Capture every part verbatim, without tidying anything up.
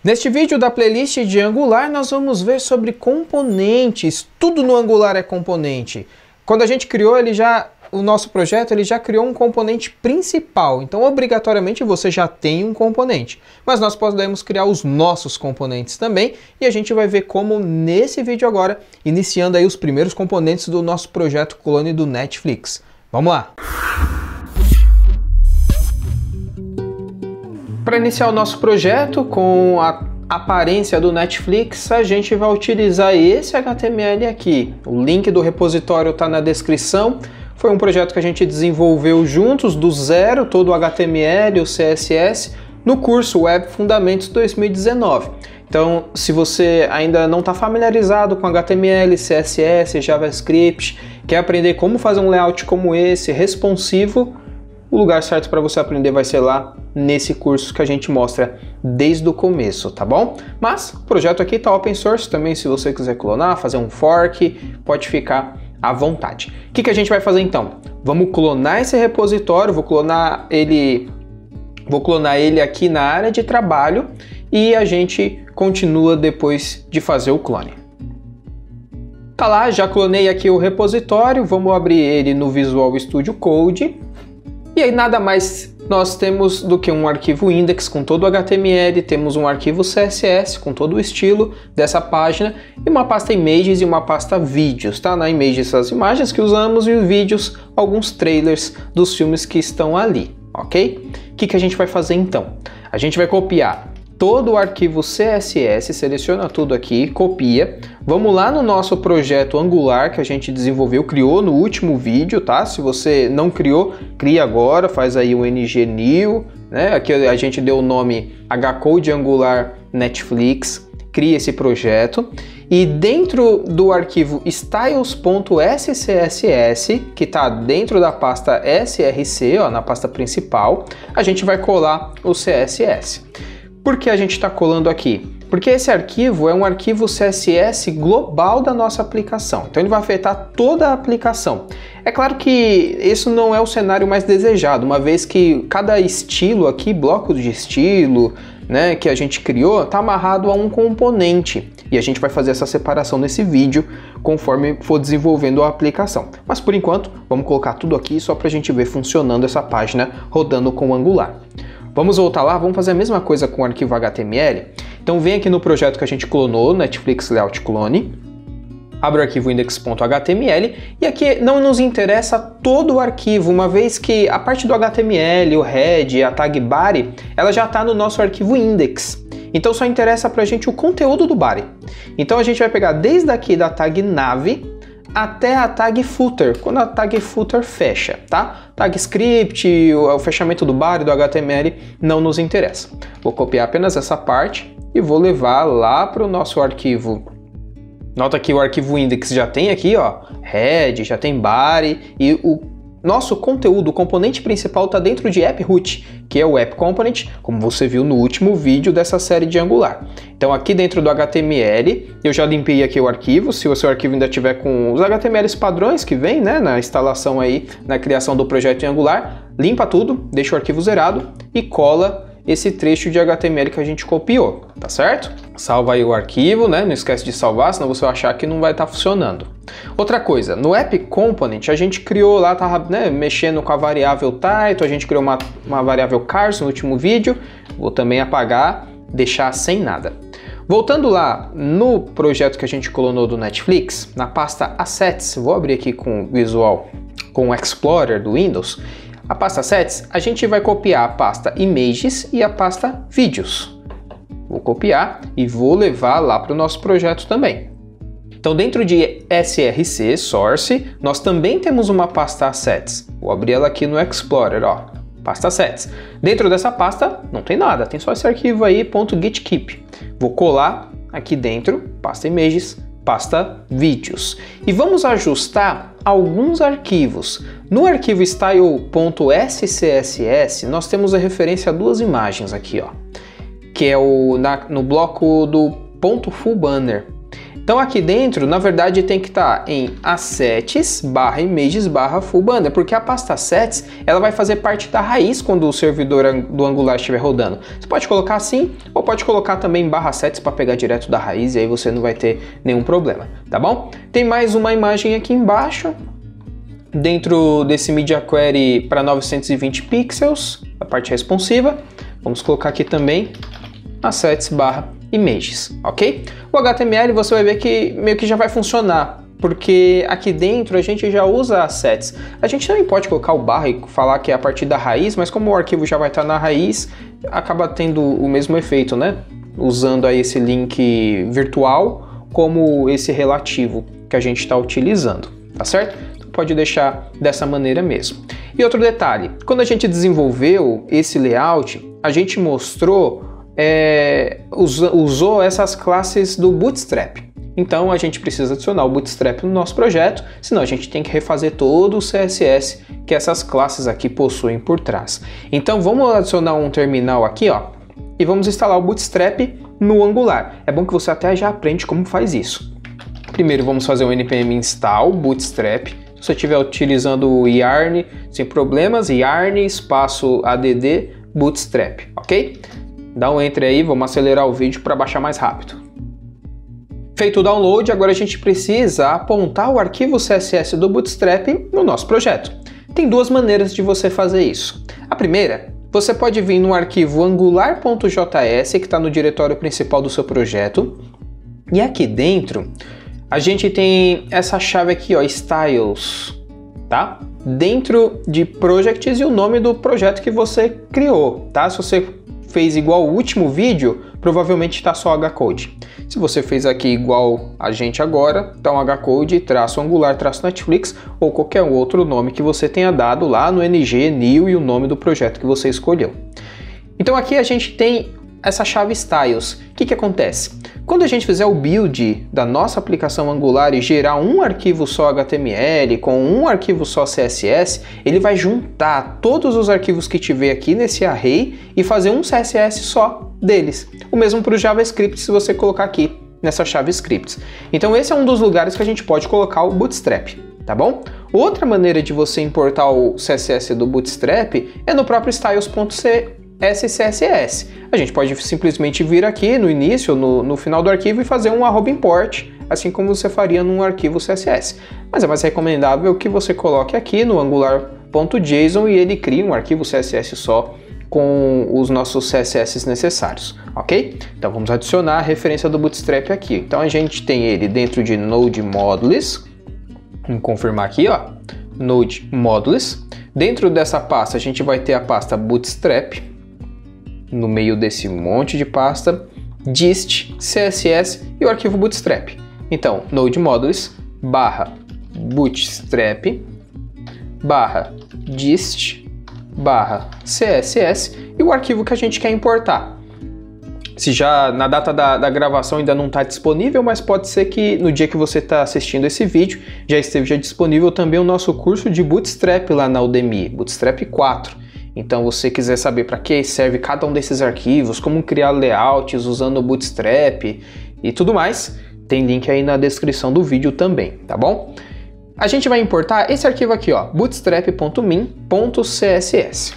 Neste vídeo da playlist de Angular, nós vamos ver sobre componentes. Tudo no Angular é componente. Quando a gente criou, ele já, o nosso projeto ele já criou um componente principal. Então, obrigatoriamente, você já tem um componente. Mas nós podemos criar os nossos componentes também. E a gente vai ver como nesse vídeo agora, iniciando aí os primeiros componentes do nosso projeto clone do Netflix. Vamos lá! Para iniciar o nosso projeto com a aparência do Netflix, a gente vai utilizar esse H T M L aqui. O link do repositório está na descrição. Foi um projeto que a gente desenvolveu juntos, do zero, todo o H T M L, o C S S, no curso Web Fundamentos dois mil e dezenove. Então, se você ainda não está familiarizado com H T M L, C S S, JavaScript, quer aprender como fazer um layout como esse, responsivo, o lugar certo para você aprender vai ser lá nesse curso que a gente mostra desde o começo, tá bom? Mas o projeto aqui está open source também, se você quiser clonar, fazer um fork, pode ficar à vontade. O que, que a gente vai fazer então? Vamos clonar esse repositório, vou clonar ele, vou clonar ele aqui na área de trabalho e a gente continua depois de fazer o clone. Tá lá, já clonei aqui o repositório, vamos abrir ele no Visual Studio Code. E aí nada mais nós temos do que um arquivo index com todo o H T M L, temos um arquivo C S S com todo o estilo dessa página e uma pasta images e uma pasta vídeos, tá? Na images as imagens que usamos e os vídeos alguns trailers dos filmes que estão ali, ok? O que, que a gente vai fazer então? A gente vai copiar todo o arquivo C S S, seleciona tudo aqui, copia. Vamos lá no nosso projeto Angular que a gente desenvolveu, criou no último vídeo, tá? Se você não criou, cria agora, faz aí o ng new, né? Aqui a gente deu o nome Hcode Angular Netflix, cria esse projeto. E dentro do arquivo styles.scss, que está dentro da pasta src, ó, na pasta principal, a gente vai colar o C S S. Por que a gente está colando aqui? Porque esse arquivo é um arquivo C S S global da nossa aplicação, então ele vai afetar toda a aplicação. É claro que isso não é o cenário mais desejado, uma vez que cada estilo aqui, bloco de estilo, né, que a gente criou, está amarrado a um componente. E a gente vai fazer essa separação nesse vídeo conforme for desenvolvendo a aplicação. Mas por enquanto, vamos colocar tudo aqui só para a gente ver funcionando essa página rodando com o Angular. Vamos voltar lá, vamos fazer a mesma coisa com o arquivo H T M L. Então vem aqui no projeto que a gente clonou, Netflix Layout Clone, abre o arquivo index.html e aqui não nos interessa todo o arquivo, uma vez que a parte do H T M L, o head, a tag body, ela já está no nosso arquivo index. Então só interessa para a gente o conteúdo do body. Então a gente vai pegar desde aqui da tag nav até a tag footer, quando a tag footer fecha, tá? Tag script, o, o fechamento do body, do H T M L, não nos interessa. Vou copiar apenas essa parte e vou levar lá para o nosso arquivo. Nota que o arquivo index já tem aqui, ó, head, já tem body e o nosso conteúdo, o componente principal está dentro de AppRoot, que é o App Component, como você viu no último vídeo dessa série de Angular. Então aqui dentro do H T M L, eu já limpei aqui o arquivo, se o seu arquivo ainda tiver com os H T M Ls padrões que vem, né, na instalação aí, na criação do projeto em Angular, limpa tudo, deixa o arquivo zerado e cola esse trecho de H T M L que a gente copiou, tá certo? Salva aí o arquivo, né? Não esquece de salvar, senão você vai achar que não vai estar funcionando. Outra coisa, no App Component a gente criou lá, tava, né, mexendo com a variável title, a gente criou uma, uma variável cars no último vídeo, vou também apagar, deixar sem nada. Voltando lá no projeto que a gente clonou do Netflix, na pasta Assets, vou abrir aqui com o Visual, com o Explorer do Windows. A pasta Assets, a gente vai copiar a pasta Images e a pasta Vídeos. Vou copiar e vou levar lá para o nosso projeto também. Então dentro de src, Source, nós também temos uma pasta Assets. Vou abrir ela aqui no Explorer, ó, pasta Assets. Dentro dessa pasta não tem nada, tem só esse arquivo aí, .gitkeep. Vou colar aqui dentro, pasta Images, pasta Vídeos. E vamos ajustar alguns arquivos. No arquivo style.scss, nós temos a referência a duas imagens aqui, ó, que é o, na, no bloco do .full banner. Então aqui dentro, na verdade, tem que estar em assets barra images barra full banner, porque a pasta assets ela vai fazer parte da raiz quando o servidor do Angular estiver rodando. Você pode colocar assim, ou pode colocar também barra assets para pegar direto da raiz, e aí você não vai ter nenhum problema, tá bom? Tem mais uma imagem aqui embaixo, dentro desse Media Query para novecentos e vinte pixels, a parte responsiva. Vamos colocar aqui também assets barra images, ok? O H T M L você vai ver que meio que já vai funcionar, porque aqui dentro a gente já usa assets. A gente também pode colocar o barra e falar que é a partir da raiz, mas como o arquivo já vai estar na raiz, acaba tendo o mesmo efeito, né? Usando aí esse link virtual como esse relativo que a gente está utilizando, tá certo? Então pode deixar dessa maneira mesmo. E outro detalhe, quando a gente desenvolveu esse layout, a gente mostrou É, usou essas classes do Bootstrap. Então a gente precisa adicionar o Bootstrap no nosso projeto, senão a gente tem que refazer todo o C S S que essas classes aqui possuem por trás. Então vamos adicionar um terminal aqui, ó, e vamos instalar o Bootstrap no Angular. É bom que você até já aprende como faz isso. Primeiro vamos fazer um npm install bootstrap. Se você estiver utilizando o yarn, sem problemas, yarn espaço add bootstrap, ok? Dá um enter aí, vamos acelerar o vídeo para baixar mais rápido. Feito o download, agora a gente precisa apontar o arquivo C S S do Bootstrap no nosso projeto. Tem duas maneiras de você fazer isso. A primeira, você pode vir no arquivo angular.js, que está no diretório principal do seu projeto, e aqui dentro a gente tem essa chave aqui, ó, styles, tá? Dentro de projects e o nome do projeto que você criou, tá? Se você fez igual o último vídeo, provavelmente está só Hcode. Se você fez aqui igual a gente agora, tá um Hcode, traço Angular, traço Netflix, ou qualquer outro nome que você tenha dado lá no N G, new e o nome do projeto que você escolheu. Então aqui a gente tem essa chave styles. O que que acontece? Quando a gente fizer o build da nossa aplicação Angular e gerar um arquivo só H T M L com um arquivo só C S S, ele vai juntar todos os arquivos que tiver aqui nesse array e fazer um C S S só deles. O mesmo para o JavaScript se você colocar aqui nessa chave scripts. Então esse é um dos lugares que a gente pode colocar o Bootstrap, tá bom? Outra maneira de você importar o C S S do Bootstrap é no próprio styles.css. A gente pode simplesmente vir aqui no início, no, no final do arquivo e fazer um arroba import, assim como você faria num arquivo C S S. Mas é mais recomendável que você coloque aqui no angular.json e ele crie um arquivo C S S só com os nossos C S S necessários, ok? Então vamos adicionar a referência do Bootstrap aqui. Então a gente tem ele dentro de Node Modules. Vamos confirmar aqui, ó, Node Modules. Dentro dessa pasta a gente vai ter a pasta Bootstrap, no meio desse monte de pasta, dist, C S S e o arquivo Bootstrap. Então, Node Modules, barra Bootstrap, barra dist, barra C S S e o arquivo que a gente quer importar. Se já na data da, da gravação ainda não está disponível, mas pode ser que no dia que você está assistindo esse vídeo já esteja disponível também o nosso curso de Bootstrap lá na Udemy, Bootstrap quatro. Então, se você quiser saber para que serve cada um desses arquivos, como criar layouts usando o Bootstrap e tudo mais, tem link aí na descrição do vídeo também, tá bom? A gente vai importar esse arquivo aqui, ó, bootstrap.min.css.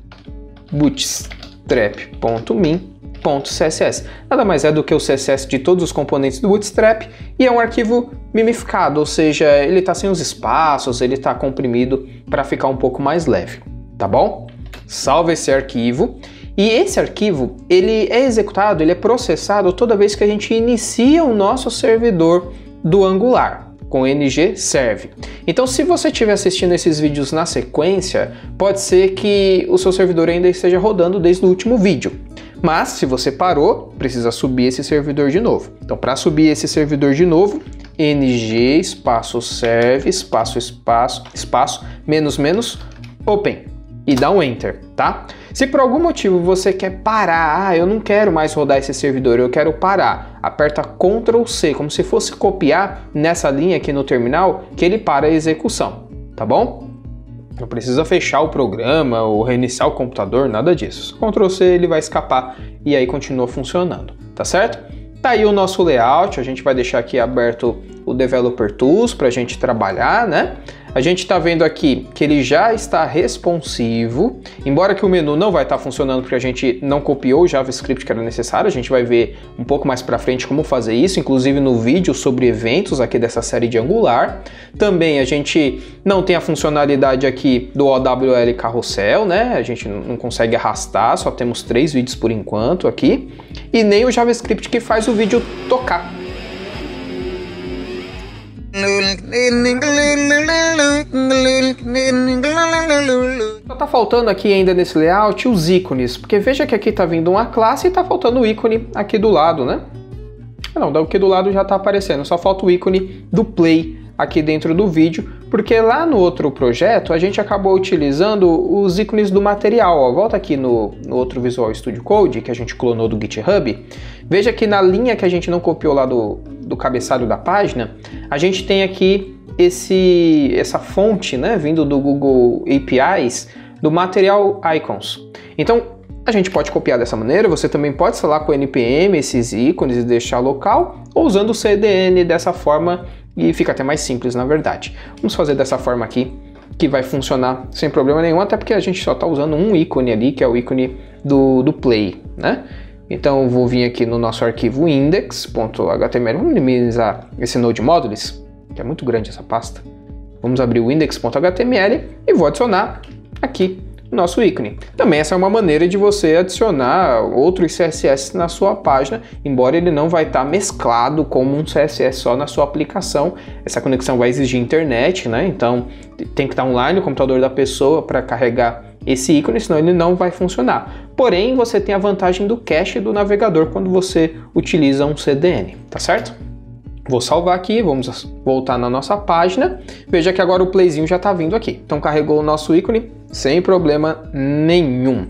bootstrap.min.css. Nada mais é do que o C S S de todos os componentes do Bootstrap e é um arquivo mimificado, ou seja, ele está sem os espaços, ele está comprimido para ficar um pouco mais leve, tá bom? Salva esse arquivo e esse arquivo ele é executado, ele é processado toda vez que a gente inicia o nosso servidor do Angular com ng serve. Então, se você estiver assistindo esses vídeos na sequência, pode ser que o seu servidor ainda esteja rodando desde o último vídeo. Mas se você parou, precisa subir esse servidor de novo. Então, para subir esse servidor de novo, ng espaço serve espaço espaço espaço menos menos open e dá um enter, tá? Se por algum motivo você quer parar, ah, eu não quero mais rodar esse servidor, eu quero parar, aperta control C, como se fosse copiar nessa linha aqui no terminal, que ele para a execução, tá bom? Não precisa fechar o programa ou reiniciar o computador, nada disso. control C ele vai escapar e aí continua funcionando, tá certo? Tá aí o nosso layout, a gente vai deixar aqui aberto o Developer Tools para a gente trabalhar, né? A gente está vendo aqui que ele já está responsivo, embora que o menu não vai estar funcionando porque a gente não copiou o JavaScript que era necessário, a gente vai ver um pouco mais para frente como fazer isso, inclusive no vídeo sobre eventos aqui dessa série de Angular. Também a gente não tem a funcionalidade aqui do O W L Carrossel, né? A gente não consegue arrastar, só temos três vídeos por enquanto aqui, e nem o JavaScript que faz o vídeo tocar. Só tá faltando aqui ainda nesse layout os ícones, porque veja que aqui tá vindo uma classe e tá faltando o ícone aqui do lado, né? Não, aqui do lado já tá aparecendo, só falta o ícone do play aqui dentro do vídeo, porque lá no outro projeto a gente acabou utilizando os ícones do material. Ó, volta aqui no, no outro Visual Studio Code que a gente clonou do GitHub. Veja que na linha que a gente não copiou lá do, do cabeçalho da página, a gente tem aqui esse, essa fonte, né, vindo do Google A P Is, do Material Icons. Então, a gente pode copiar dessa maneira, você também pode instalar com N P M esses ícones e deixar local, ou usando o C D N dessa forma, e fica até mais simples, na verdade. Vamos fazer dessa forma aqui, que vai funcionar sem problema nenhum, até porque a gente só está usando um ícone ali, que é o ícone do, do play, né? Então eu vou vir aqui no nosso arquivo index ponto H T M L, vamos minimizar esse Node Modules, que é muito grande essa pasta. Vamos abrir o index ponto H T M L e vou adicionar aqui o nosso ícone. Também essa é uma maneira de você adicionar outros C S S na sua página, embora ele não vai estar mesclado como um C S S só na sua aplicação. Essa conexão vai exigir internet, né? Então tem que estar online no computador da pessoa para carregar esse ícone, senão ele não vai funcionar. Porém, você tem a vantagem do cache do navegador quando você utiliza um C D N, tá certo? Vou salvar aqui, vamos voltar na nossa página. Veja que agora o playzinho já está vindo aqui. Então carregou o nosso ícone sem problema nenhum.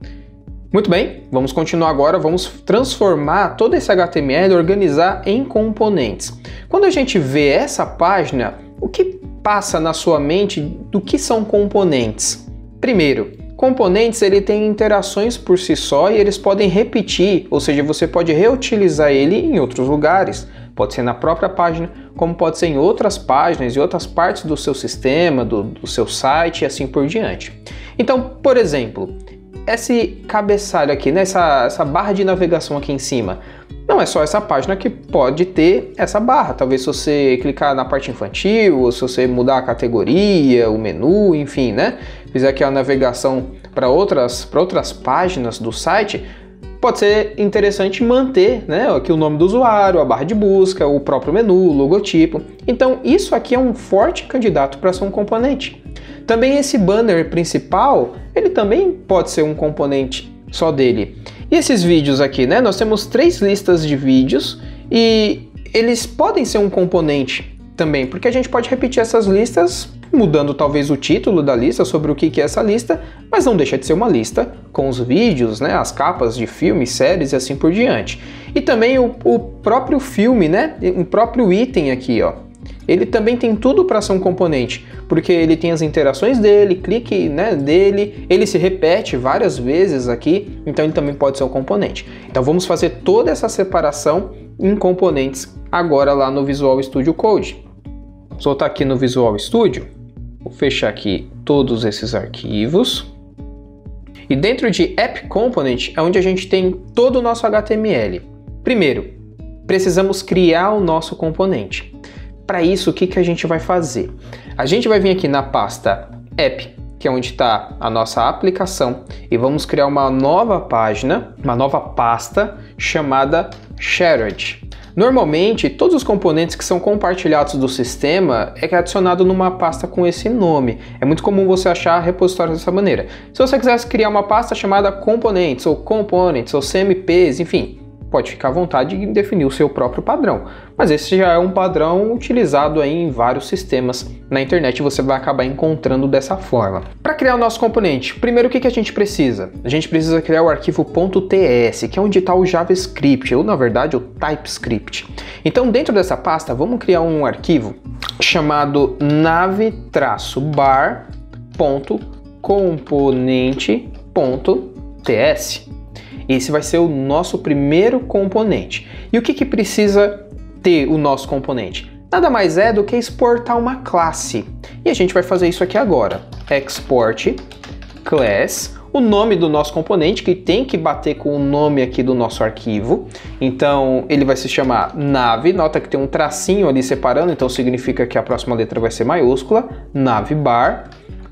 Muito bem, vamos continuar agora, vamos transformar todo esse H T M L e organizar em componentes. Quando a gente vê essa página, o que passa na sua mente do que são componentes? Primeiro, componentes ele tem interações por si só e eles podem repetir, ou seja, você pode reutilizar ele em outros lugares. Pode ser na própria página, como pode ser em outras páginas e outras partes do seu sistema, do, do seu site e assim por diante. Então, por exemplo, esse cabeçalho aqui, né, essa, essa barra de navegação aqui em cima, não é só essa página que pode ter essa barra. Talvez se você clicar na parte infantil, ou se você mudar a categoria, o menu, enfim, né, fizer aqui a navegação para outras, para outras páginas do site, pode ser interessante manter, né, aqui o nome do usuário, a barra de busca, o próprio menu, o logotipo. Então isso aqui é um forte candidato para ser um componente. Também esse banner principal, ele também pode ser um componente só dele. E esses vídeos aqui, né, nós temos três listas de vídeos e eles podem ser um componente também, porque a gente pode repetir essas listas mudando talvez o título da lista sobre o que é essa lista, mas não deixa de ser uma lista com os vídeos, né, as capas de filmes, séries e assim por diante. E também o, o próprio filme, né, o próprio item aqui, ó, ele também tem tudo para ser um componente, porque ele tem as interações dele, clique, né, dele, ele se repete várias vezes aqui, então ele também pode ser um componente. Então vamos fazer toda essa separação em componentes agora lá no Visual Studio Code. Vou soltar aqui no Visual Studio. Vou fechar aqui todos esses arquivos. E dentro de App Component é onde a gente tem todo o nosso H T M L. Primeiro, precisamos criar o nosso componente. Para isso, o que, que a gente vai fazer? A gente vai vir aqui na pasta App, que é onde está a nossa aplicação, e vamos criar uma nova página, uma nova pasta chamada Shared. Normalmente, todos os componentes que são compartilhados do sistema é adicionado numa pasta com esse nome. É muito comum você achar repositórios dessa maneira. Se você quisesse criar uma pasta chamada Components, ou Components, ou C M Ps, enfim, pode ficar à vontade de definir o seu próprio padrão. Mas esse já é um padrão utilizado aí em vários sistemas na internet e você vai acabar encontrando dessa forma. Para criar o nosso componente, primeiro o que, que a gente precisa? A gente precisa criar o arquivo .ts, que é onde está o JavaScript, ou na verdade o TypeScript. Então dentro dessa pasta vamos criar um arquivo chamado nav-bar.componente.ts. Esse vai ser o nosso primeiro componente. E o que, que precisa ter o nosso componente? Nada mais é do que exportar uma classe. E a gente vai fazer isso aqui agora. Export class, o nome do nosso componente, que tem que bater com o nome aqui do nosso arquivo. Então ele vai se chamar nav, nota que tem um tracinho ali separando, então significa que a próxima letra vai ser maiúscula, navbar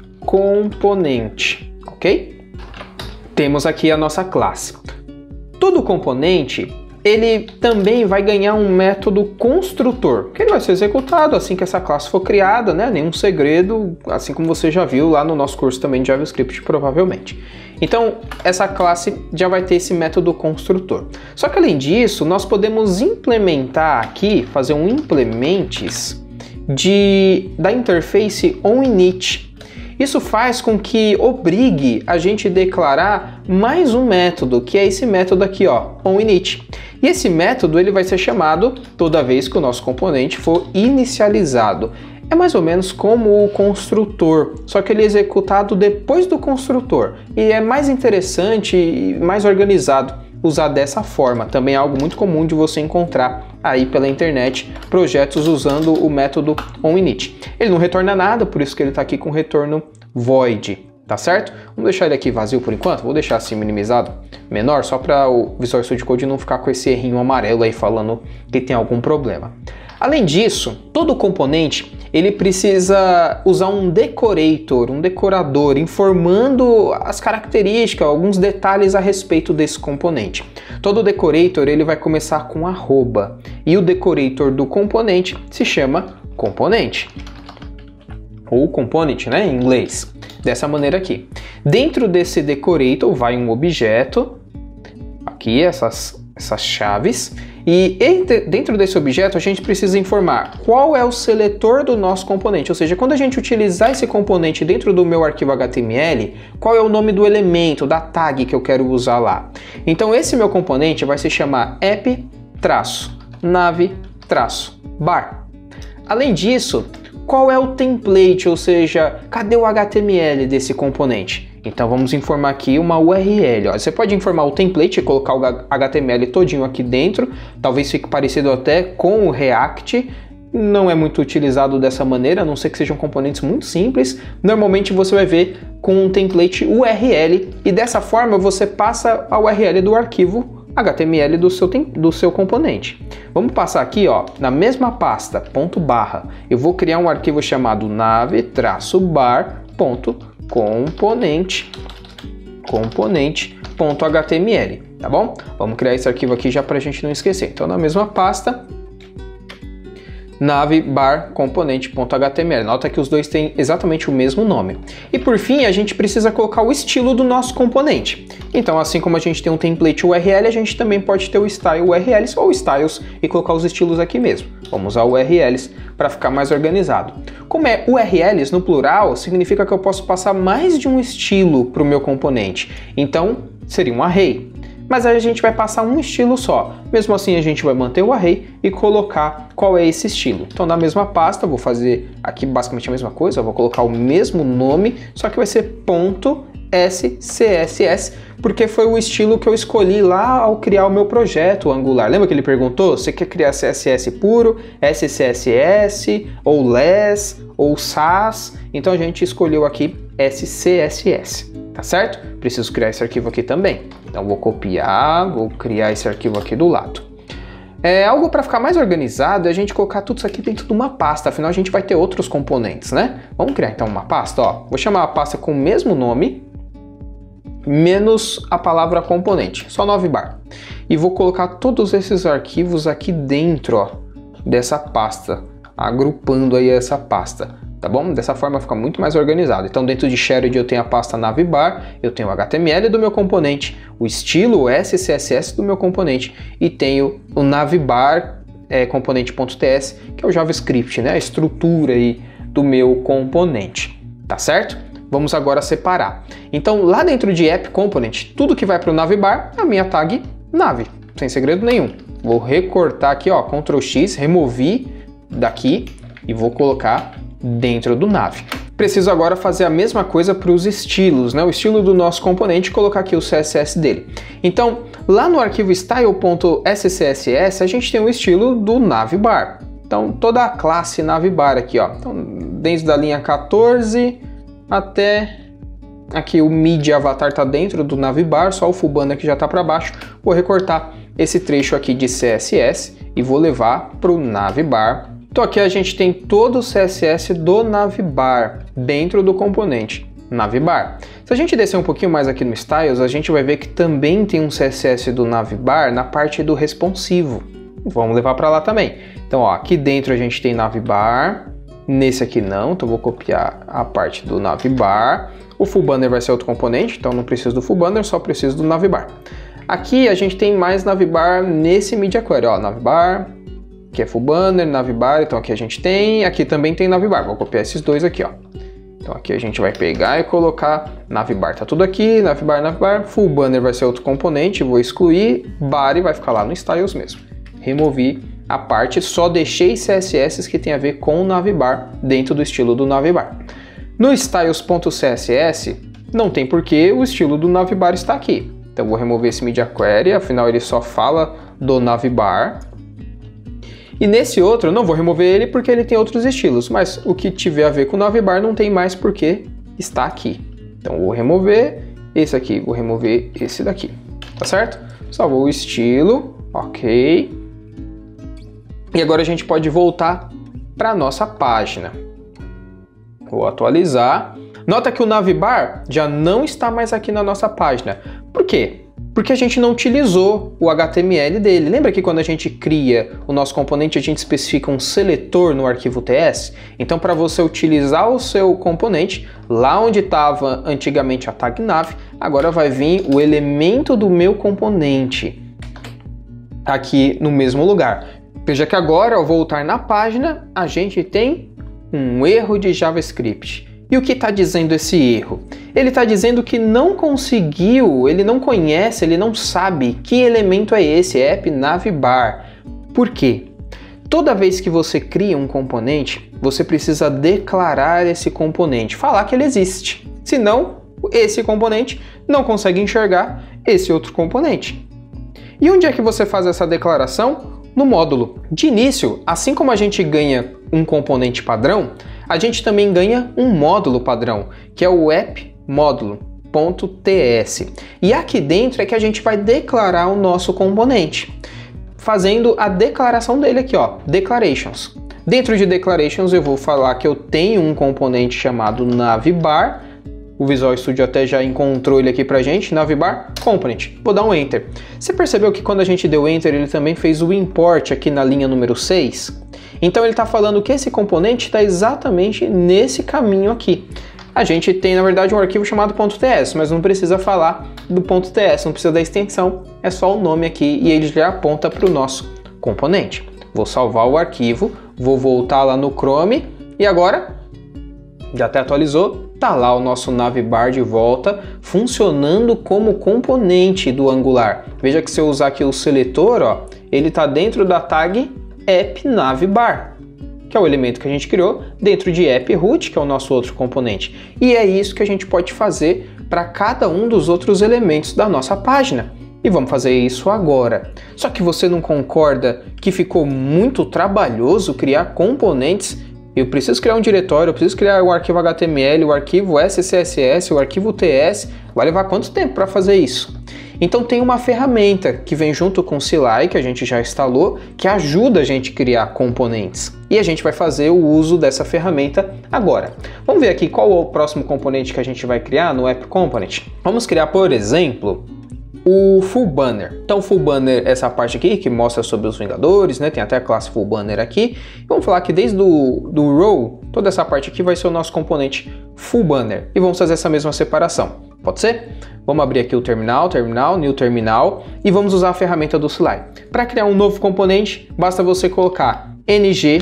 componente, ok? Temos aqui a nossa classe. Todo componente, ele também vai ganhar um método construtor, que ele vai ser executado assim que essa classe for criada, né? Nenhum segredo, assim como você já viu lá no nosso curso também de JavaScript, provavelmente. Então, essa classe já vai ter esse método construtor. Só que além disso, nós podemos implementar aqui, fazer um implements de, da interface onInit. Isso faz com que obrigue a gente declarar mais um método, que é esse método aqui, ó, onInit. E esse método ele vai ser chamado toda vez que o nosso componente for inicializado. É mais ou menos como o construtor, só que ele é executado depois do construtor. E é mais interessante e mais organizado usar dessa forma. Também é algo muito comum de você encontrar aí pela internet projetos usando o método onInit. Ele não retorna nada, por isso que ele está aqui com retorno void, tá certo? Vamos deixar ele aqui vazio por enquanto, vou deixar assim minimizado, menor, só para o Visual Studio Code não ficar com esse errinho amarelo aí falando que tem algum problema. Além disso, todo componente ele precisa usar um decorator, um decorador, informando as características, alguns detalhes a respeito desse componente. Todo decorator ele vai começar com arroba, e o decorator do componente se chama componente, ou component, né, em inglês, dessa maneira aqui. Dentro desse decorator vai um objeto, aqui essas, essas chaves, e entre, dentro desse objeto a gente precisa informar qual é o seletor do nosso componente, ou seja, quando a gente utilizar esse componente dentro do meu arquivo H T M L, qual é o nome do elemento, da tag que eu quero usar lá. Então esse meu componente vai se chamar app-nav-bar. Além disso, qual é o template, ou seja, cadê o H T M L desse componente? Então vamos informar aqui uma U R L. Ó. Você pode informar o template e colocar o H T M L todinho aqui dentro, talvez fique parecido até com o React, não é muito utilizado dessa maneira, a não ser que sejam componentes muito simples. Normalmente você vai ver com um template U R L e dessa forma você passa a U R L do arquivo H T M L do seu, do seu componente. Vamos passar aqui, ó, na mesma pasta, ponto barra, eu vou criar um arquivo chamado nav-bar.componente componente.html, tá bom? Vamos criar esse arquivo aqui já para a gente não esquecer. Então, na mesma pasta, nav-bar componente.html. Nota que os dois têm exatamente o mesmo nome. E por fim, a gente precisa colocar o estilo do nosso componente. Então, assim como a gente tem um template U R L, a gente também pode ter o style U R Ls ou styles e colocar os estilos aqui mesmo. Vamos usar U R Ls para ficar mais organizado. Como é U R Ls no plural, significa que eu posso passar mais de um estilo para o meu componente. Então, seria um array. Mas aí a gente vai passar um estilo só. Mesmo assim, a gente vai manter o array e colocar qual é esse estilo. Então, na mesma pasta, vou fazer aqui basicamente a mesma coisa, eu vou colocar o mesmo nome, só que vai ser ponto S C S S, porque foi o estilo que eu escolhi lá ao criar o meu projeto Angular. Lembra que ele perguntou? Você quer criar C S S puro, S C S S, ou less, ou Sass? Então a gente escolheu aqui S C S S, tá certo? Preciso criar esse arquivo aqui também. Então vou copiar, vou criar esse arquivo aqui do lado. É algo para ficar mais organizado é a gente colocar tudo isso aqui dentro de uma pasta, afinal a gente vai ter outros componentes, né? Vamos criar então uma pasta, ó. Vou chamar a pasta com o mesmo nome, menos a palavra componente, só navbar. E vou colocar todos esses arquivos aqui dentro, ó, dessa pasta, agrupando aí essa pasta, tá bom? Dessa forma fica muito mais organizado. Então dentro de shared eu tenho a pasta navbar, eu tenho o H T M L do meu componente, o estilo, o S C S S do meu componente e tenho o navbar é, componente.ts, que é o JavaScript, né? A estrutura aí do meu componente, tá certo? Vamos agora separar. Então, lá dentro de app component, tudo que vai para o navbar é a minha tag nav, sem segredo nenhum. Vou recortar aqui, ó, control X, removi daqui e vou colocar dentro do nav. Preciso agora fazer a mesma coisa para os estilos, né? O estilo do nosso componente e colocar aqui o C S S dele. Então, lá no arquivo style.scss a gente tem o estilo do navbar. Então, toda a classe navbar aqui, ó. Então, desde a linha quatorze até aqui o mid avatar está dentro do navbar, só o full banner que já está para baixo. Vou recortar esse trecho aqui de C S S e vou levar para o navbar. Então aqui a gente tem todo o C S S do navbar dentro do componente navbar. Se a gente descer um pouquinho mais aqui no Styles, a gente vai ver que também tem um C S S do navbar na parte do responsivo. Vamos levar para lá também. Então ó, aqui dentro a gente tem navbar, nesse aqui não, então vou copiar a parte do navbar. O full banner vai ser outro componente, então não preciso do full banner, só preciso do navbar. Aqui a gente tem mais navbar nesse media query, ó, navbar, que é full banner, navbar, então aqui a gente tem, aqui também tem navbar, vou copiar esses dois aqui, ó. Então aqui a gente vai pegar e colocar navbar, tá tudo aqui, navbar, navbar, full banner vai ser outro componente, vou excluir, body vai ficar lá no styles mesmo. Removi a parte, só deixei C S S que tem a ver com o navbar dentro do estilo do navbar. No styles.css não tem porque o estilo do navbar está aqui. Então vou remover esse media query, afinal ele só fala do navbar. E nesse outro eu não vou remover ele porque ele tem outros estilos, mas o que tiver a ver com o navbar não tem mais porque está aqui. Então vou remover esse aqui, vou remover esse daqui, tá certo? Salvou o estilo, ok. E agora a gente pode voltar para a nossa página. Vou atualizar. Nota que o navbar já não está mais aqui na nossa página. Por quê? Porque a gente não utilizou o H T M L dele. Lembra que quando a gente cria o nosso componente, a gente especifica um seletor no arquivo T S? Então, para você utilizar o seu componente, lá onde estava antigamente a tag nav, agora vai vir o elemento do meu componente aqui no mesmo lugar. Veja que agora, ao voltar na página, a gente tem um erro de JavaScript. E o que está dizendo esse erro? Ele está dizendo que não conseguiu, ele não conhece, ele não sabe que elemento é esse, app navbar. Por quê? Toda vez que você cria um componente, você precisa declarar esse componente, falar que ele existe. Senão, esse componente não consegue enxergar esse outro componente. E onde é que você faz essa declaração? No módulo. De início, assim como a gente ganha um componente padrão, a gente também ganha um módulo padrão, que é o app-módulo.ts. E aqui dentro é que a gente vai declarar o nosso componente, fazendo a declaração dele aqui, ó, declarations. Dentro de declarations eu vou falar que eu tenho um componente chamado navbar. O Visual Studio até já encontrou ele aqui pra gente, navbar component. Vou dar um enter. Você percebeu que quando a gente deu enter, ele também fez o import aqui na linha número seis? Então ele está falando que esse componente está exatamente nesse caminho aqui. A gente tem, na verdade, um arquivo chamado .ts, mas não precisa falar do .ts, não precisa da extensão, é só o nome aqui e ele já aponta para o nosso componente. Vou salvar o arquivo, vou voltar lá no Chrome e agora já até atualizou. Tá lá o nosso navbar de volta, funcionando como componente do Angular. Veja que se eu usar aqui o seletor, ó, ele está dentro da tag app-navbar, que é o elemento que a gente criou, dentro de app-root, que é o nosso outro componente. E é isso que a gente pode fazer para cada um dos outros elementos da nossa página. E vamos fazer isso agora. Só que você não concorda que ficou muito trabalhoso criar componentes? Eu preciso criar um diretório, eu preciso criar o arquivo H T M L, o arquivo S C S S, o arquivo T S. Vai levar quanto tempo para fazer isso? Então tem uma ferramenta que vem junto com o C L I, que a gente já instalou, que ajuda a gente a criar componentes. E a gente vai fazer o uso dessa ferramenta agora. Vamos ver aqui qual é o próximo componente que a gente vai criar no App Component. Vamos criar, por exemplo, o Full Banner. Então, Full Banner é essa parte aqui que mostra sobre os Vingadores, né? Tem até a classe Full Banner aqui. E vamos falar que desde o do row, toda essa parte aqui vai ser o nosso componente Full Banner. E vamos fazer essa mesma separação. Pode ser? Vamos abrir aqui o terminal, terminal, new terminal e vamos usar a ferramenta do C L I. Para criar um novo componente, basta você colocar ng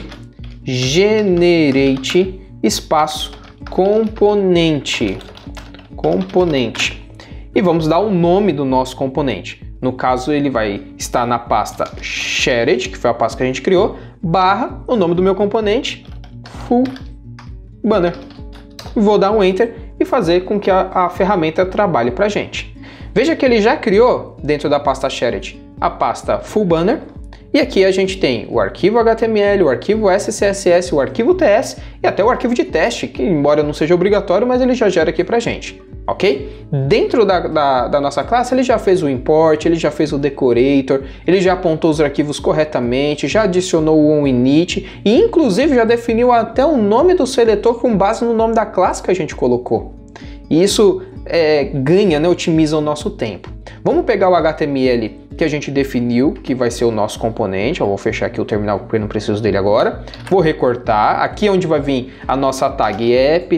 generate espaço componente. Componente. E vamos dar o nome do nosso componente. No caso, ele vai estar na pasta shared, que foi a pasta que a gente criou, barra o nome do meu componente, full banner. vou dar um Enter e fazer com que a, a ferramenta trabalhe para a gente. Veja que ele já criou, dentro da pasta Shared, a pasta Full Banner, e aqui a gente tem o arquivo H T M L, o arquivo S C S S, o arquivo T S e até o arquivo de teste, que embora não seja obrigatório, mas ele já gera aqui pra gente, ok? Dentro da, da, da nossa classe ele já fez o import, ele já fez o decorator, ele já apontou os arquivos corretamente, já adicionou o onInit e inclusive já definiu até o nome do seletor com base no nome da classe que a gente colocou. E isso é, ganha, né, otimiza o nosso tempo. Vamos pegar o H T M L que a gente definiu, que vai ser o nosso componente. Eu vou fechar aqui o terminal porque eu não preciso dele agora. Vou recortar. Aqui é onde vai vir a nossa tag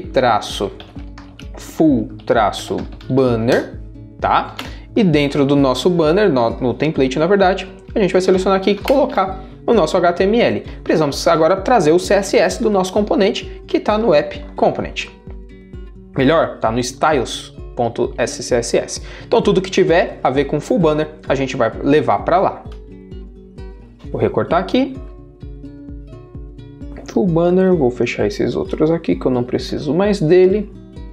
app-full-banner, tá? E dentro do nosso banner, no, no template na verdade, a gente vai selecionar aqui e colocar o nosso H T M L. Precisamos agora trazer o C S S do nosso componente, que está no app component. Melhor, está no styles.scss. Então tudo que tiver a ver com full banner, a gente vai levar para lá. Vou recortar aqui. Full banner, vou fechar esses outros aqui que eu não preciso mais dele.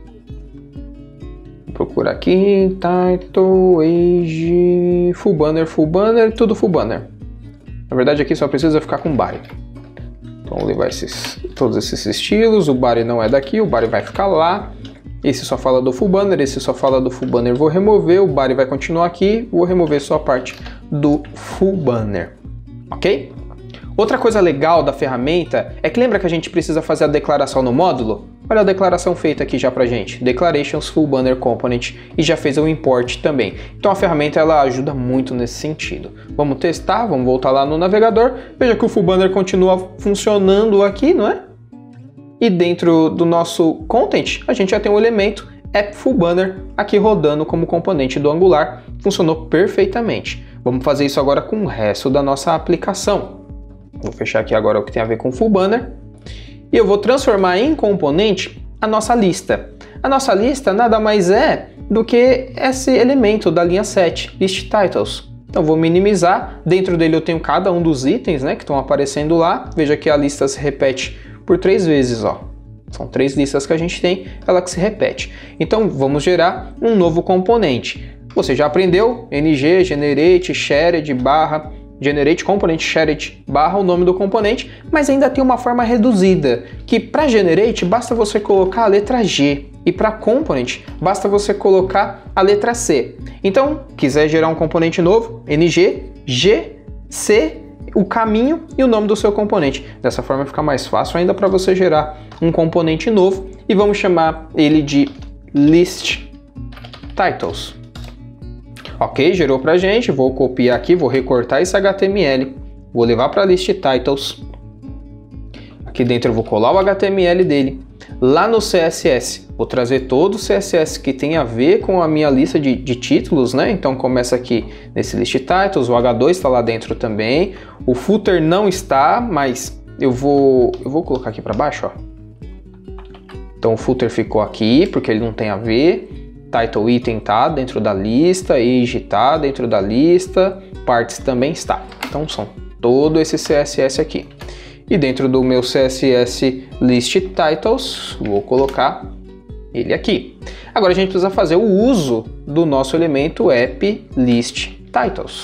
Vou procurar aqui, title, age, full banner, full banner, tudo full banner. Na verdade aqui só precisa ficar com body. Então vou levar esses, todos esses estilos, o body não é daqui, o body vai ficar lá. Esse só fala do full banner, esse só fala do full banner, vou remover, o body vai continuar aqui, vou remover só a parte do full banner, ok? Outra coisa legal da ferramenta é que lembra que a gente precisa fazer a declaração no módulo? Olha a declaração feita aqui já pra gente, declarations full banner component, e já fez o import também. Então a ferramenta ela ajuda muito nesse sentido. Vamos testar, vamos voltar lá no navegador, veja que o full banner continua funcionando aqui, não é? E dentro do nosso content, a gente já tem um elemento app full banner aqui rodando como componente do Angular. Funcionou perfeitamente. Vamos fazer isso agora com o resto da nossa aplicação. Vou fechar aqui agora o que tem a ver com full banner. E eu vou transformar em componente a nossa lista. A nossa lista nada mais é do que esse elemento da linha sete, list titles. Então vou minimizar. Dentro dele eu tenho cada um dos itens, né, que estão aparecendo lá. Veja que a lista se repete por três vezes, ó. São três listas que a gente tem, ela que se repete. Então vamos gerar um novo componente. Você já aprendeu ng, generate, shared, barra, generate component shared, barra o nome do componente, mas ainda tem uma forma reduzida, que para generate basta você colocar a letra G e para component basta você colocar a letra C. Então, quiser gerar um componente novo, ng, g, c, o caminho e o nome do seu componente. Dessa forma fica mais fácil ainda para você gerar um componente novo e vamos chamar ele de list titles. Ok, gerou pra gente, vou copiar aqui, vou recortar esse H T M L, vou levar para list titles. Aqui dentro eu vou colar o H T M L dele. Lá no C S S, vou trazer todo o C S S que tem a ver com a minha lista de, de títulos, né? Então começa aqui nesse list titles, o H dois está lá dentro também. O footer não está, mas eu vou, eu vou colocar aqui para baixo, ó. Então o footer ficou aqui, porque ele não tem a ver. Title item tá dentro da lista, age tá dentro da lista, parts também está. Então são todo esse C S S aqui. E dentro do meu C S S list titles, vou colocar ele aqui. Agora a gente precisa fazer o uso do nosso elemento app list titles.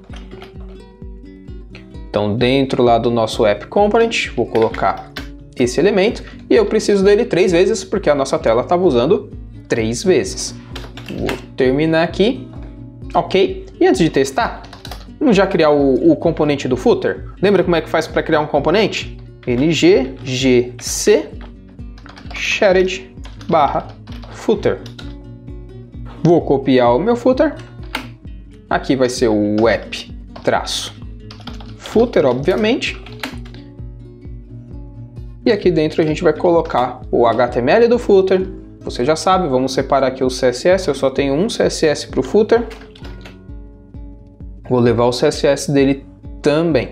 Então dentro lá do nosso app component, vou colocar esse elemento e eu preciso dele três vezes porque a nossa tela estava usando três vezes. Vou terminar aqui, ok? E antes de testar, vamos já criar o, o componente do footer? Lembra como é que faz para criar um componente? Ng, gc, shared, barra, footer. Vou copiar o meu footer. Aqui vai ser o app traço footer, obviamente. E aqui dentro a gente vai colocar o H T M L do footer. Você já sabe, vamos separar aqui o C S S. Eu só tenho um C S S para o footer. Vou levar o C S S dele também.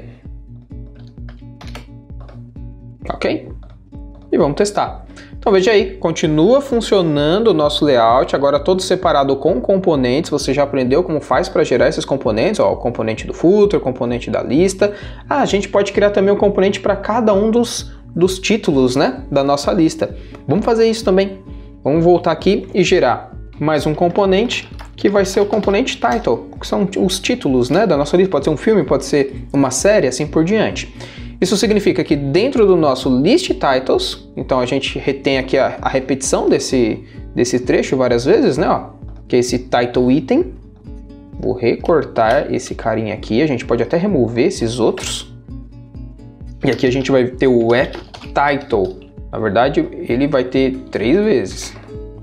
Ok? E vamos testar. Então veja aí, continua funcionando o nosso layout, agora todo separado com componentes. Você já aprendeu como faz para gerar esses componentes, ó, o componente do footer, o componente da lista. Ah, a gente pode criar também um componente para cada um dos dos títulos, né, da nossa lista. Vamos fazer isso também. Vamos voltar aqui e gerar mais um componente, que vai ser o componente title, que são os títulos, né, da nossa lista. Pode ser um filme, pode ser uma série, assim por diante. Isso significa que dentro do nosso list titles, então a gente retém aqui a, a repetição desse, desse trecho várias vezes, né, ó, que é esse title item. Vou recortar esse carinha aqui, a gente pode até remover esses outros. E aqui a gente vai ter o é title. Na verdade, ele vai ter três vezes.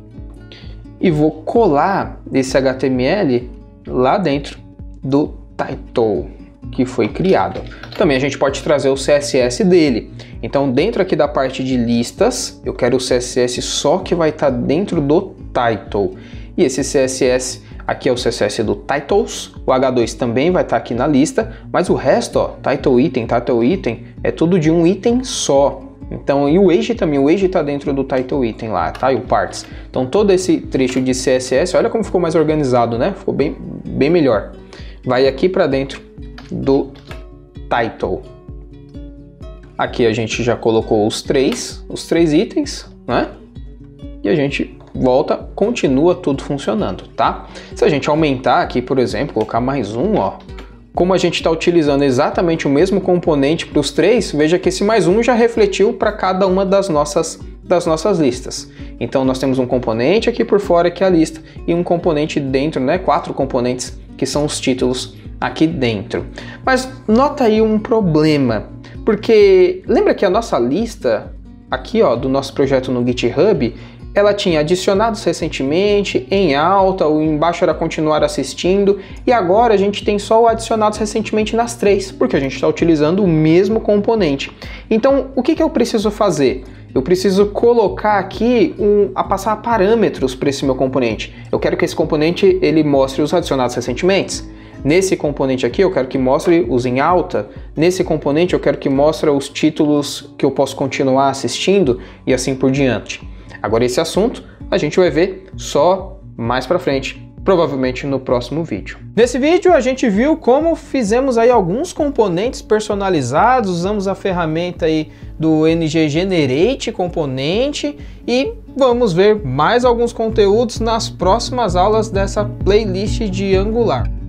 E vou colar esse H T M L lá dentro do title que foi criado. Também a gente pode trazer o C S S dele. Então, dentro aqui da parte de listas, eu quero o C S S só que vai estar dentro do title. E esse C S S aqui é o C S S do titles, o H dois também vai estar aqui na lista, mas o resto, ó, title item, title item, é tudo de um item só. Então, e o age também, o age está dentro do title item lá, tá? E o parts. Então, todo esse trecho de C S S, olha como ficou mais organizado, né? Ficou bem, bem melhor. Vai aqui para dentro do title. Aqui a gente já colocou os três, os três itens, né? E a gente volta, continua tudo funcionando, tá? Se a gente aumentar aqui, por exemplo, colocar mais um, ó, como a gente está utilizando exatamente o mesmo componente para os três, veja que esse mais um já refletiu para cada uma das nossas, das nossas listas. Então nós temos um componente aqui por fora, que é a lista, e um componente dentro, né? Quatro componentes que são os títulos aqui dentro. Mas nota aí um problema, porque lembra que a nossa lista aqui, ó, do nosso projeto no GitHub, ela tinha adicionados recentemente, em alta, ou embaixo era continuar assistindo, e agora a gente tem só o adicionados recentemente nas três, porque a gente está utilizando o mesmo componente. Então, o que, que eu preciso fazer? Eu preciso colocar aqui, um, a passar parâmetros para esse meu componente. Eu quero que esse componente ele mostre os adicionados recentemente. Nesse componente aqui eu quero que mostre os em alta. Nesse componente eu quero que mostre os títulos que eu posso continuar assistindo e assim por diante. Agora esse assunto a gente vai ver só mais pra frente, provavelmente no próximo vídeo. Nesse vídeo a gente viu como fizemos aí alguns componentes personalizados, usamos a ferramenta aí do N G Generate componente e vamos ver mais alguns conteúdos nas próximas aulas dessa playlist de Angular.